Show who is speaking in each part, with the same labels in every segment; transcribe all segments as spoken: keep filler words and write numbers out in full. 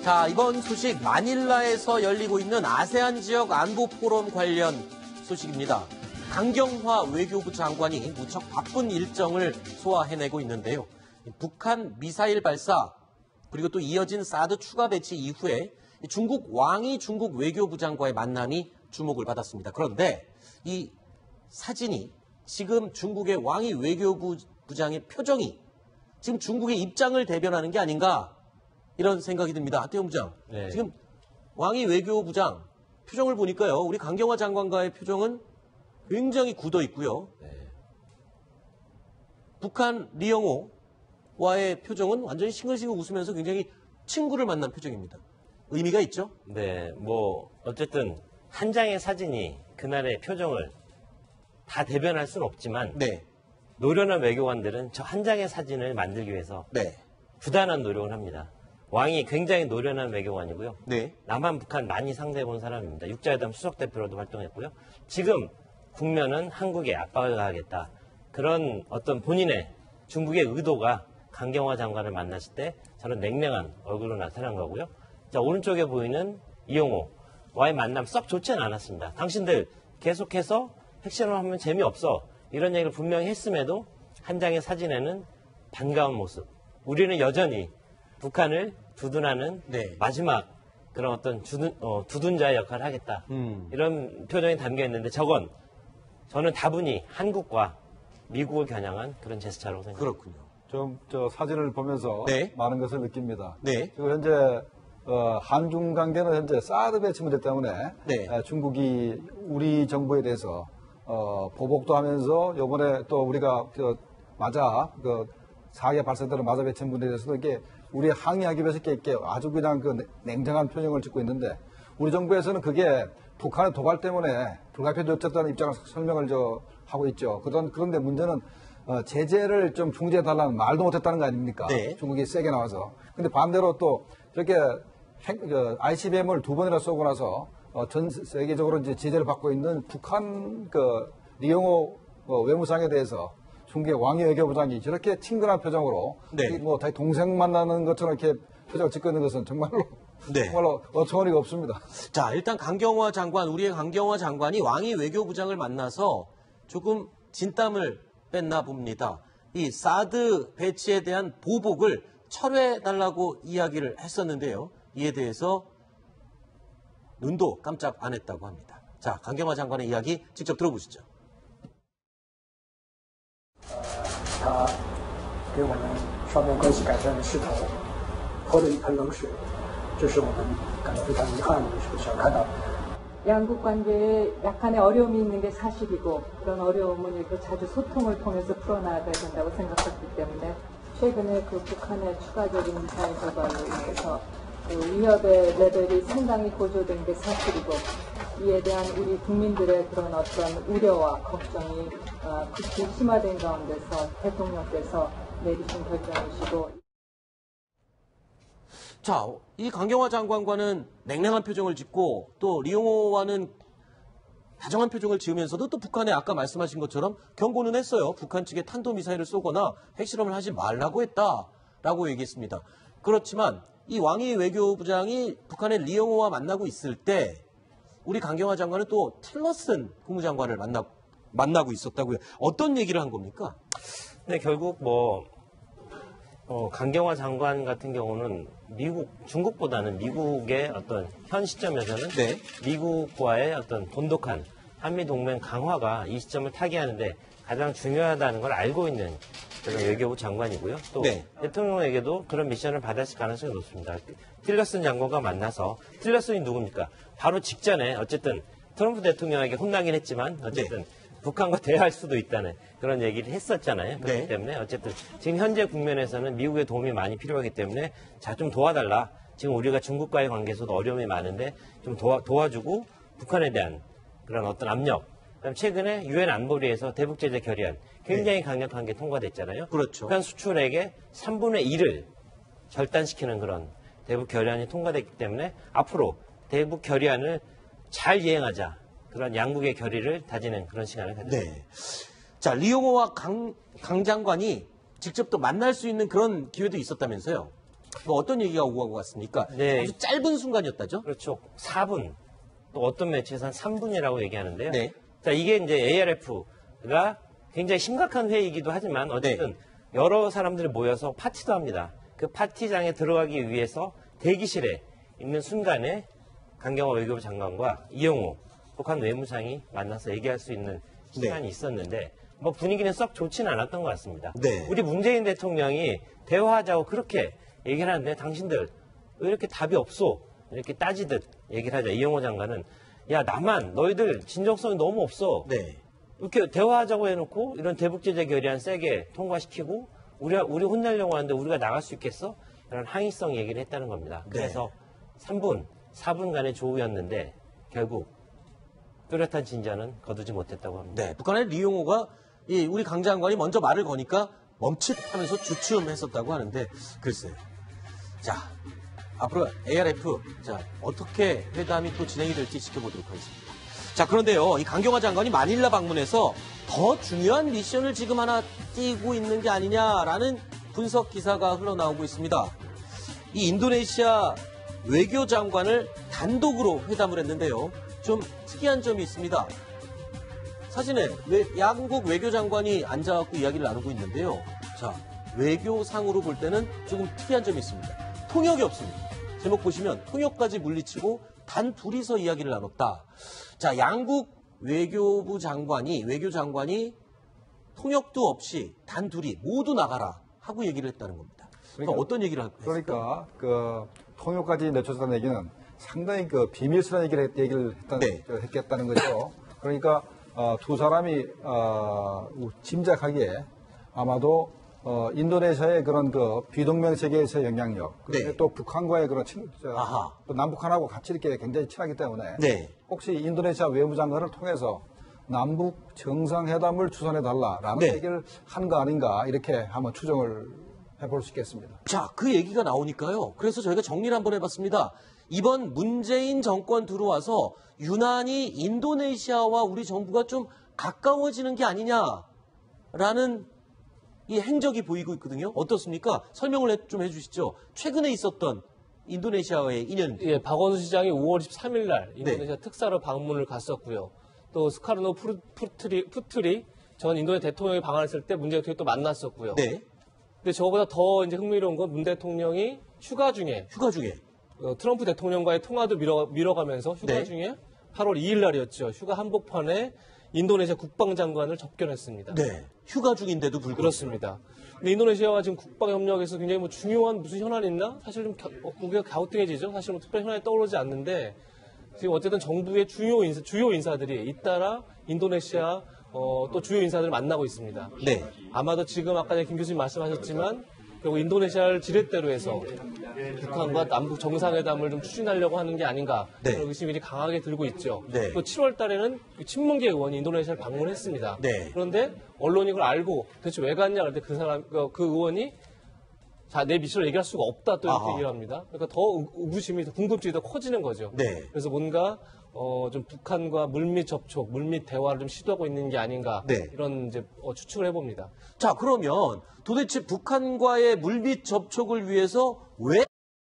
Speaker 1: 자, 이번 소식 마닐라에서 열리고 있는 아세안 지역 안보 포럼 관련 소식입니다. 강경화 외교부 장관이 무척 바쁜 일정을 소화해내고 있는데요. 북한 미사일 발사 그리고 또 이어진 사드 추가 배치 이후에 중국 왕이 중국 외교부장과의 만남이 주목을 받았습니다. 그런데 이 사진이 지금 중국의 왕이 외교부장의 표정이 지금 중국의 입장을 대변하는 게 아닌가 이런 생각이 듭니다. 하태용 부장. 네. 지금 왕이 외교부장 표정을 보니까요. 우리 강경화 장관과의 표정은 굉장히 굳어 있고요. 네. 북한 리영호와의 표정은 완전히 싱글싱글 웃으면서 굉장히 친구를 만난 표정입니다. 의미가 있죠?
Speaker 2: 네, 뭐 어쨌든 한 장의 사진이 그날의 표정을 다 대변할 수는 없지만
Speaker 1: 네.
Speaker 2: 노련한 외교관들은 저 한 장의 사진을 만들기 위해서
Speaker 1: 네.
Speaker 2: 부단한 노력을 합니다. 왕이 굉장히 노련한 외교관이고요.
Speaker 1: 네.
Speaker 2: 남한, 북한 많이 상대해본 사람입니다. 육자회담 수석대표로도 활동했고요. 지금 국면은 한국에 압박을 가하겠다. 그런 어떤 본인의 중국의 의도가 강경화 장관을 만났을 때 저런 냉랭한 얼굴로 나타난 거고요. 자, 오른쪽에 보이는 이용호와의 만남 썩 좋지는 않았습니다. 당신들 계속해서 핵실험을 하면 재미없어. 이런 얘기를 분명히 했음에도 한 장의 사진에는 반가운 모습. 우리는 여전히 북한을 두둔하는 네. 마지막 그런 어떤 주둔, 어, 두둔자의 역할을 하겠다. 음. 이런 표정이 담겨 있는데 저건 저는 다분히 한국과 미국을 겨냥한 그런 제스처라고 생각합니다.
Speaker 1: 그렇군요.
Speaker 3: 좀 저 사진을 보면서 네. 많은 것을 느낍니다.
Speaker 1: 네.
Speaker 3: 지금 현재 어, 한중 관계는 현재 사드 배치 문제 때문에 네. 에, 중국이 우리 정부에 대해서 어, 보복도 하면서 이번에 또 우리가 그 맞아 그 사기가 발생되는 맞아 배치 문제에 대해서도 이게 우리 항의하기 위해서 이렇게 아주 그냥 그 냉정한 표정을 짓고 있는데 우리 정부에서는 그게 북한의 도발 때문에 불가피되었다는 입장을 설명을 저 하고 있죠. 그런 그런데 문제는 어, 제재를 좀 중지해달라는 말도 못했다는 거 아닙니까? 네. 중국이 세게 나와서. 근데 반대로 또 저렇게 핵, 저, 아이씨비엠을 두 번이나 쏘고 나서 어, 전 세계적으로 이제 제재를 받고 있는 북한 그 리영호 어, 외무상에 대해서 중국의 왕이 외교부장이 저렇게 친근한 표정으로 네. 뭐 다 동생 만나는 것처럼 이렇게 표정을 짓고 있는 것은 정말로 네. 정말로 어처구니가 없습니다.
Speaker 1: 자, 일단 강경화 장관, 우리의 강경화 장관이 왕이 외교부장을 만나서 조금 진땀을 뺐나 봅니다. 이 사드 배치에 대한 보복을 철회해달라고 이야기를 했었는데요. 이에 대해서 눈도 깜짝 안 했다고 합니다. 자, 강경화 장관의 이야기 직접 들어보시죠.
Speaker 4: 他给我们双边关系改善的势头泼了一盆冷水，这是我们感到非常遗憾的事情看到。
Speaker 5: 양국 관계에 약간의 어려움이 있는 게 사실이고 그런 어려움은 이렇게 자주 소통을 통해서 풀어나가야 된다고 생각했기 때문에 최근에 그 북한의 추가적인 미사일 도발로 인해서 그 위협의 레벨이 상당히 고조된 게 사실이고 이에 대한 우리 국민들의 그런 어떤 우려와 걱정이 어, 극히 심화된 가운데서 대통령께서 내리신 결정이시고
Speaker 1: 자, 이 강경화 장관과는 냉랭한 표정을 짓고 또 리용호와는 다정한 표정을 지으면서도 또 북한에 아까 말씀하신 것처럼 경고는 했어요. 북한 측에 탄도미사일을 쏘거나 핵실험을 하지 말라고 했다라고 얘기했습니다. 그렇지만 이 왕이 외교부장이 북한의 리용호와 만나고 있을 때 우리 강경화 장관은 또 틸러슨 국무장관을 만나, 만나고 있었다고요. 어떤 얘기를 한 겁니까?
Speaker 2: 네, 결국 뭐 어, 강경화 장관 같은 경우는 미국, 중국보다는 미국의 어떤 현 시점에서는 네. 미국과의 어떤 돈독한 한미동맹 강화가 이 시점을 타개하는데 가장 중요하다는 걸 알고 있는 그런 외교부 장관이고요. 또 네. 대통령에게도 그런 미션을 받았을 가능성이 높습니다. 틸러슨 장관과 만나서 틸러슨이 누굽니까? 바로 직전에 어쨌든 트럼프 대통령에게 혼나긴 했지만 어쨌든 네. 북한과 대화할 수도 있다는 그런 얘기를 했었잖아요. 그렇기 네. 때문에 어쨌든 지금 현재 국면에서는 미국의 도움이 많이 필요하기 때문에 자, 좀 도와달라. 지금 우리가 중국과의 관계에서도 어려움이 많은데 좀 도와, 도와주고 북한에 대한 그런 어떤 압력. 그다음 최근에 유엔 안보리에서 대북 제재 결의안 굉장히 네. 강력한 게 통과됐잖아요.
Speaker 1: 그렇죠.
Speaker 2: 북한 수출액의 삼분의 일을 절단시키는 그런 대북 결의안이 통과됐기 때문에 앞으로 대북 결의안을 잘 이행하자. 그런 양국의 결의를 다지는 그런 시간을 가졌습니다.
Speaker 1: 네. 자, 리용호와 강, 강 장관이 직접 또 만날 수 있는 그런 기회도 있었다면서요? 뭐 어떤 얘기가 오고 가고 갔습니까?
Speaker 2: 네.
Speaker 1: 아주 짧은 순간이었다죠?
Speaker 2: 그렇죠. 사 분. 또 어떤 매체에서 한 삼 분이라고 얘기하는데요.
Speaker 1: 네.
Speaker 2: 자, 이게 이제 에이알에프가 굉장히 심각한 회의이기도 하지만 어쨌든 네. 여러 사람들이 모여서 파티도 합니다. 그 파티장에 들어가기 위해서 대기실에 있는 순간에 강경화 외교부 장관과 이영호 북한 외무상이 만나서 얘기할 수 있는 시간이 네. 있었는데 뭐 분위기는 썩 좋지는 않았던 것 같습니다.
Speaker 1: 네.
Speaker 2: 우리 문재인 대통령이 대화하자고 그렇게 얘기를 하는데 당신들 왜 이렇게 답이 없어? 이렇게 따지듯 얘기를 하자. 이영호 장관은 야 나만 너희들 진정성이 너무 없어.
Speaker 1: 네.
Speaker 2: 이렇게 대화하자고 해놓고 이런 대북제재 결의안 세게 통과시키고 우리 우리 혼내려고 하는데 우리가 나갈 수 있겠어? 이런 항의성 얘기를 했다는 겁니다. 그래서 네. 삼 분, 사 분간의 조우였는데 결국 뚜렷한 진전은 거두지 못했다고 합니다.
Speaker 1: 네, 북한의 리용호가 이 우리 강 장관이 먼저 말을 거니까 멈칫하면서 주춤했었다고 하는데 글쎄요. 자, 앞으로 에이알에프 자 어떻게 회담이 또 진행이 될지 지켜보도록 하겠습니다. 자, 그런데요, 이 강경화 장관이 마닐라 방문해서 더 중요한 미션을 지금 하나 띄고 있는 게 아니냐라는 분석 기사가 흘러나오고 있습니다. 이 인도네시아 외교장관을 단독으로 회담을 했는데요. 좀 특이한 점이 있습니다. 사진에 양국 외교장관이 앉아갖고 이야기를 나누고 있는데요. 자, 외교상으로 볼 때는 조금 특이한 점이 있습니다. 통역이 없습니다. 제목 보시면 통역까지 물리치고 단 둘이서 이야기를 나눴다. 자, 양국 외교부 장관이, 외교장관이 통역도 없이 단 둘이 모두 나가라 하고 얘기를 했다는 겁니다. 그러니까 어떤 얘기를 할까요?
Speaker 3: 그러니까 그 통역까지 내쫓았다는 얘기는 상당히 그 비밀스러운 얘기를, 얘기를 했다는,
Speaker 1: 네.
Speaker 3: 했겠다는 거죠. 그러니까 어, 두 사람이 어, 짐작하기에 아마도 어, 인도네시아의 그런 그 비동맹 세계에서의 영향력, 네. 또 북한과의 그런 친, 저, 또 남북한하고 같이 이렇게 굉장히 친하기 때문에
Speaker 1: 네.
Speaker 3: 혹시 인도네시아 외무장관을 통해서 남북 정상회담을 추선해달라라는 네. 얘기를 한 거 아닌가 이렇게 한번 추정을 해볼 수 있겠습니다.
Speaker 1: 자, 그 얘기가 나오니까요. 그래서 저희가 정리를 한번 해봤습니다. 이번 문재인 정권 들어와서 유난히 인도네시아와 우리 정부가 좀 가까워지는 게 아니냐라는 이 행적이 보이고 있거든요. 어떻습니까? 설명을 좀 해주시죠. 최근에 있었던 인도네시아와의 인연.
Speaker 6: 예, 박원순 시장이 오월 이십삼일 날 인도네시아
Speaker 1: 네.
Speaker 6: 특사로 방문을 갔었고요. 또 스카르노 푸트리, 푸트리 전 인도네시아 대통령이 방한했을 때 문재인 대통령이 또 만났었고요.
Speaker 1: 네.
Speaker 6: 근데 저거보다 더 이제 흥미로운 건 문 대통령이 휴가 중에
Speaker 1: 휴가 중에
Speaker 6: 어, 트럼프 대통령과의 통화도 밀어, 밀어가면서 휴가
Speaker 1: 네.
Speaker 6: 중에 팔월 이일 날이었죠. 휴가 한복판에 인도네시아 국방장관을 접견했습니다.
Speaker 1: 네. 휴가 중인데도 불구하고.
Speaker 6: 그렇습니다. 근데 인도네시아와 지금 국방협력에서 굉장히 뭐 중요한 무슨 현안이 있나? 사실 좀 겨, 어, 고개가 갸우뚱해지죠. 사실 뭐 특별 현안이 떠오르지 않는데 지금 어쨌든 정부의 주요 인사, 주요 인사들이 잇따라 인도네시아 어, 또 주요 인사들을 만나고 있습니다.
Speaker 1: 네.
Speaker 6: 아마도 지금 아까 김 교수님 말씀하셨지만 결국 인도네시아를 지렛대로 해서 북한과 남북 정상회담을 좀 추진하려고 하는 게 아닌가
Speaker 1: 네.
Speaker 6: 그런 의심이 이제 강하게 들고 있죠.
Speaker 1: 네.
Speaker 6: 또 칠월 달에는 친문계 의원이 인도네시아를 방문했습니다.
Speaker 1: 네.
Speaker 6: 그런데 언론이 그걸 알고 도대체 왜 갔냐 그럴 때 그 사람 그, 그 의원이 자, 내 미션을 얘기할 수가 없다 또 이렇게
Speaker 1: 아하.
Speaker 6: 얘기를 합니다. 그러니까 더 의구심이 더 궁금증이 더 커지는 거죠.
Speaker 1: 네.
Speaker 6: 그래서 뭔가 어, 좀 북한과 물밑 접촉, 물밑 대화를 좀 시도하고 있는 게 아닌가
Speaker 1: 네.
Speaker 6: 이런 이제 어, 추측을 해봅니다.
Speaker 1: 자, 그러면 도대체 북한과의 물밑 접촉을 위해서 왜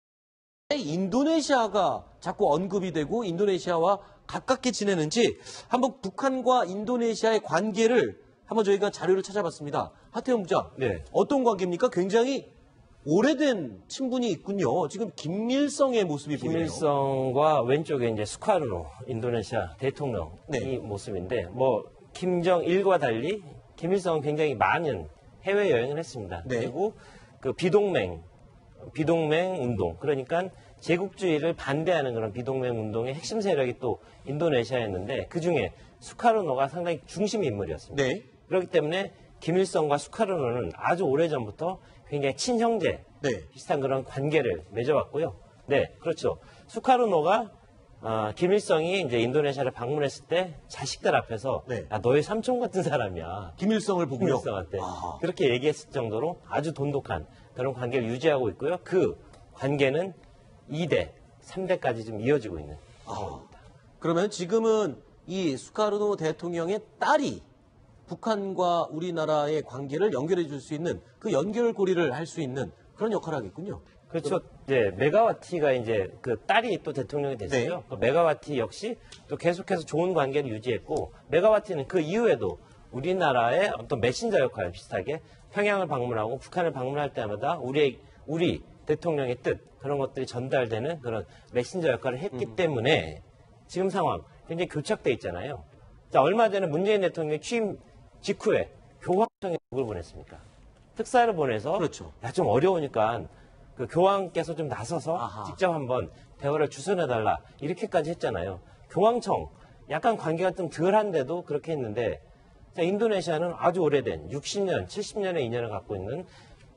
Speaker 1: 인도네시아가 자꾸 언급이 되고 인도네시아와 가깝게 지내는지 한번 북한과 인도네시아의 관계를 한번 저희가 자료를 찾아봤습니다. 하태영 부장,
Speaker 2: 네.
Speaker 1: 어떤 관계입니까? 굉장히 오래된 친분이 있군요. 지금 김일성의 모습이 보이네요.
Speaker 2: 김일성과 왼쪽에 이제 수카르노 인도네시아 대통령
Speaker 1: 네.
Speaker 2: 이 모습인데 뭐 김정일과 달리 김일성은 굉장히 많은 해외 여행을 했습니다.
Speaker 1: 네.
Speaker 2: 그리고 그 비동맹 비동맹 운동 그러니까 제국주의를 반대하는 그런 비동맹 운동의 핵심 세력이 또 인도네시아였는데 그 중에 수카르노가 상당히 중심 인물이었습니다.
Speaker 1: 네.
Speaker 2: 그렇기 때문에 김일성과 수카르노는 아주 오래전부터 굉장히 친형제
Speaker 1: 네.
Speaker 2: 비슷한 그런 관계를 맺어왔고요. 네, 그렇죠. 수카르노가 어, 김일성이 이제 인도네시아를 방문했을 때 자식들 앞에서
Speaker 1: 네.
Speaker 2: 야, 너의 삼촌 같은 사람이야.
Speaker 1: 김일성을 보고요.
Speaker 2: 김일성한테
Speaker 1: 아.
Speaker 2: 그렇게 얘기했을 정도로 아주 돈독한 그런 관계를 유지하고 있고요. 그 관계는 이 대, 삼 대까지 좀 이어지고 있는
Speaker 1: 아. 그러면 지금은 이 수카르노 대통령의 딸이 북한과 우리나라의 관계를 연결해 줄 수 있는 그 연결고리를 할 수 있는 그런 역할을 하겠군요.
Speaker 2: 그렇죠. 이제 메가와티가 이제 그 딸이 또 대통령이 됐어요.
Speaker 1: 네.
Speaker 2: 그 메가와티 역시 또 계속해서 좋은 관계를 유지했고, 메가와티는 그 이후에도 우리나라의 어떤 메신저 역할 비슷하게 평양을 방문하고 북한을 방문할 때마다 우리 우리 대통령의 뜻 그런 것들이 전달되는 그런 메신저 역할을 했기 음. 때문에 지금 상황 굉장히 교착돼 있잖아요. 자, 얼마 전에 문재인 대통령이 취임 직후에 교황청에 누굴 보냈습니까? 특사를 보내서
Speaker 1: 그렇죠.
Speaker 2: 야, 좀 어려우니까 그 교황께서 좀 나서서
Speaker 1: 아하.
Speaker 2: 직접 한번 대화를 주선해달라 이렇게까지 했잖아요. 교황청 약간 관계가 좀 덜한데도 그렇게 했는데, 자, 인도네시아는 아주 오래된 육십 년, 칠십 년의 인연을 갖고 있는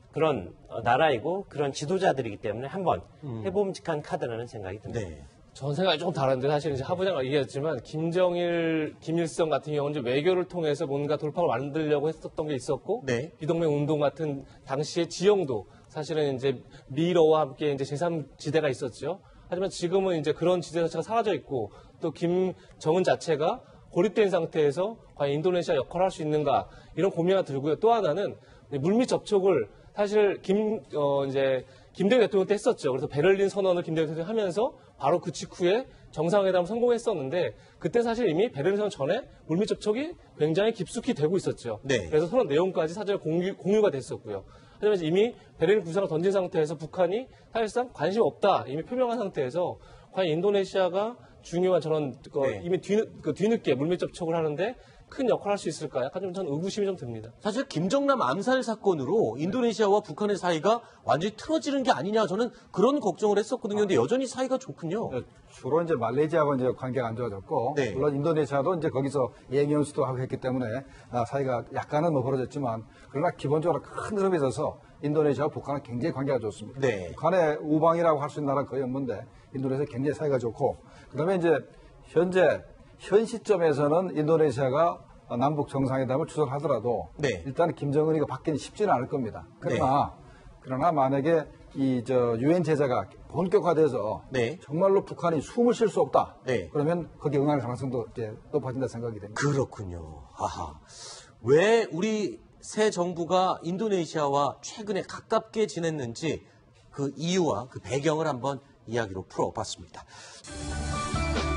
Speaker 2: 그런 나라이고 그런 지도자들이기 때문에 한번
Speaker 1: 음.
Speaker 2: 해봄직한 카드라는 생각이 듭니다.
Speaker 1: 네.
Speaker 6: 전 생각이 조금 다른데, 사실 이제 하부장가 얘기했지만 김정일, 김일성 같은 경우는 이제 외교를 통해서 뭔가 돌파를 만들려고 했었던 게 있었고,
Speaker 1: 네.
Speaker 6: 비동맹 운동 같은 당시의 지형도 사실은 이제 미러와 함께 이제 제삼 지대가 있었죠. 하지만 지금은 이제 그런 지대 자체가 사라져 있고, 또 김정은 자체가 고립된 상태에서 과연 인도네시아 역할을 할 수 있는가, 이런 고민이 들고요. 또 하나는 물밑 접촉을 사실 김, 어, 이제 김대중 대통령 때 했었죠. 그래서 베를린 선언을 김대중 대통령이 하면서 바로 그 직후에 정상회담 성공했었는데, 그때 사실 이미 베를린 선언 전에 물밑 접촉이 굉장히 깊숙이 되고 있었죠.
Speaker 1: 네.
Speaker 6: 그래서 선언 내용까지 사전에 공유, 공유가 됐었고요. 하지만 이미 베를린 구상을 던진 상태에서 북한이 사실상 관심 없다 이미 표명한 상태에서 과연 인도네시아가 중요한 저런 그
Speaker 1: 네.
Speaker 6: 이미 뒤, 그 뒤늦게 물밑 접촉을 하는데 큰 역할을 할 수 있을까? 약간 좀 전 의구심이 좀 듭니다.
Speaker 1: 사실 김정남 암살 사건으로 인도네시아와 북한의 사이가 완전히 틀어지는 게 아니냐, 저는 그런 걱정을 했었거든요. 근데 여전히 사이가 좋군요.
Speaker 3: 주로 이제 말레이시아하고 이제 관계가 안 좋아졌고,
Speaker 1: 네.
Speaker 3: 물론 인도네시아도 이제 거기서 예행 연수도 하고 했기 때문에 아, 사이가 약간은 뭐 벌어졌지만, 그러나 기본적으로 큰 흐름에 있어서 인도네시아와 북한은 굉장히 관계가 좋습니다.
Speaker 1: 네.
Speaker 3: 북한의 우방이라고 할 수 있는 나라는 거의 없는데 인도네시아 굉장히 사이가 좋고, 그다음에 이제 현재 현 시점에서는 인도네시아가 남북 정상회담을 추진하더라도
Speaker 1: 네.
Speaker 3: 일단 김정은이가 받기는 쉽지는 않을 겁니다. 그러나 그러나 만약에 이 저 유엔 제재가 본격화돼서
Speaker 1: 네.
Speaker 3: 정말로 북한이 숨을 쉴 수 없다.
Speaker 1: 네.
Speaker 3: 그러면 거기에 응할 가능성도 이제 높아진다 생각이 됩니다.
Speaker 1: 그렇군요. 아하. 왜 우리 새 정부가 인도네시아와 최근에 가깝게 지냈는지 그 이유와 그 배경을 한번 이야기로 풀어봤습니다.